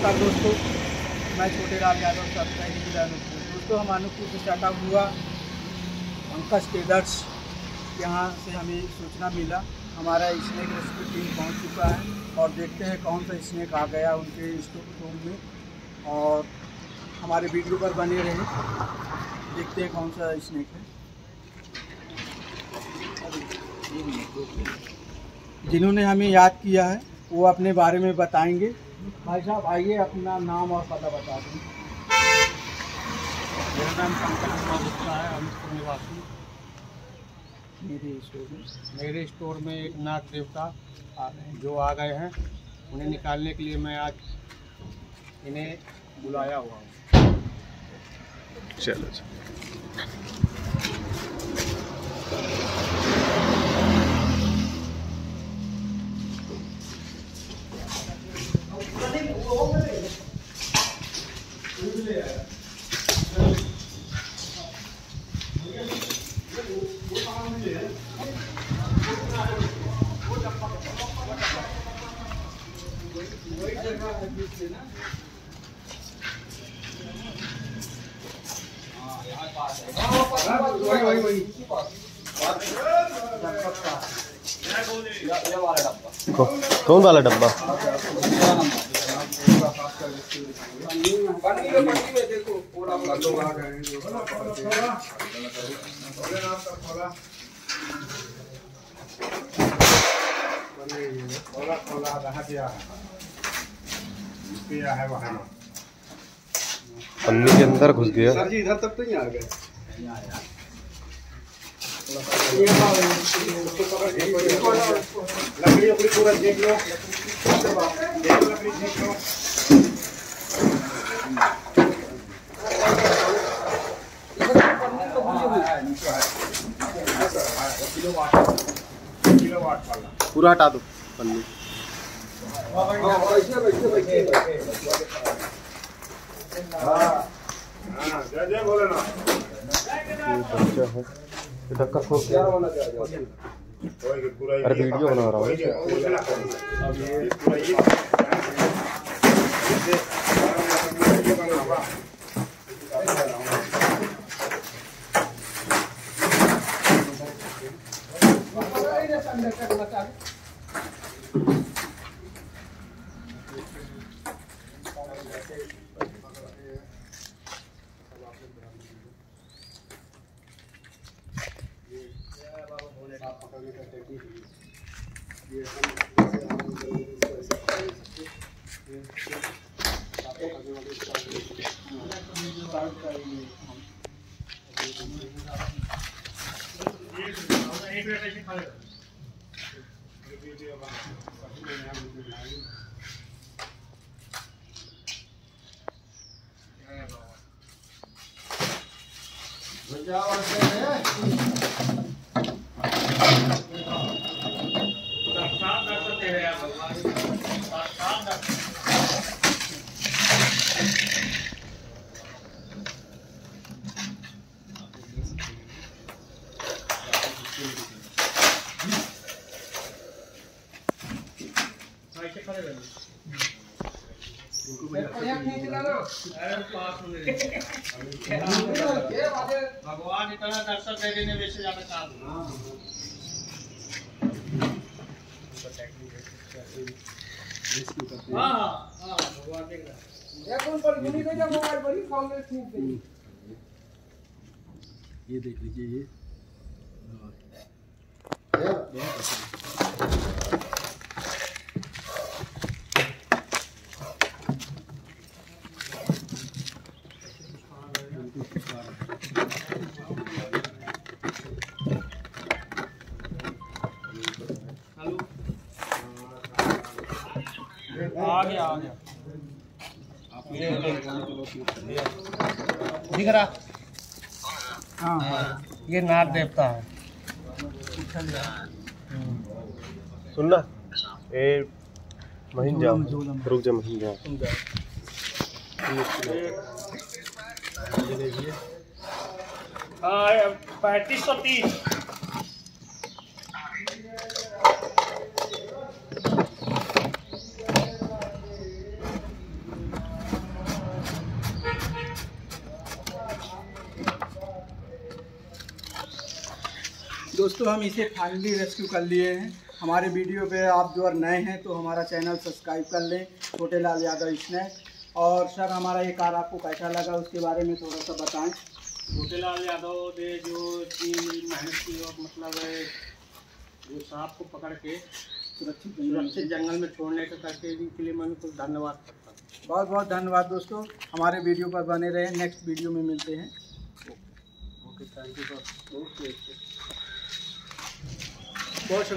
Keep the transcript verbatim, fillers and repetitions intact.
नमस्कार दोस्तों, मैं छोटे लाल यादव सब्सक्राइब जिला अनूपपुर। दोस्तों हम अनूपपुर से स्टार्टअप हुआ पंकज ट्रेडर्स, यहाँ से हमें सूचना मिला हमारा स्नैक रेस्क्यू टीम पहुँच चुका है और देखते हैं कौन सा स्नैक आ गया उनके स्टोर में और हमारे वीडियो पर बने रहे। देखते हैं कौन सा स्नैक है। जिन्होंने हमें याद किया है वो अपने बारे में बताएंगे। भाई साहब आइए, अपना नाम और पता बता दें। मेरा नाम पंकज गुप्ता है, अनूपपुर निवासी। मेरे स्टोर में मेरे स्टोर में एक नाग देवता आ गए हैं, जो आ गए हैं, उन्हें निकालने के लिए मैं आज इन्हें बुलाया हुआ हूँ। चलो वही वही वही कौन वाला डब्बा? पन्नी के अंदर घुस गया। सर जी इधर तक तो नहीं आ गए। लकड़ी अपनी पूरा देख लो, लकड़ी देख लो। पूरा हटा दो पन्नी। जय बोले ना। धक्का खोल के अरे वीडियो बना रहा हूँ। भगवान इतना दर्शन दे देने वैसे ज्यादा काम। हाँ हाँ भगवान देख रहा है। ये देख लीजिए, ये आ गया आ गया दिख रहा। हाँ ये नाग देवता है। सुनना ए महीन जा रुक जा महीन जा। हाँ पैंतीस सौ तीस। दोस्तों हम इसे फाइनली रेस्क्यू कर लिए हैं। हमारे वीडियो पे आप जो नए हैं तो हमारा चैनल सब्सक्राइब कर लें, छोटे लाल यादव स्नैक। और सर हमारा ये कार आपको कैसा लगा उसके बारे में थोड़ा सा बताएं। छोटे लाल यादव ने जो इतनी मेहनत की और मतलब जो सांप को पकड़ के सुरक्षित सुरक्षित जंगल में छोड़ने का करके इनके लिए मैं कुछ धन्यवाद करता हूँ। बहुत बहुत धन्यवाद दोस्तों, हमारे वीडियो पर बने रहे। नेक्स्ट वीडियो में मिलते हैं। Okay, thank you sir. बहुत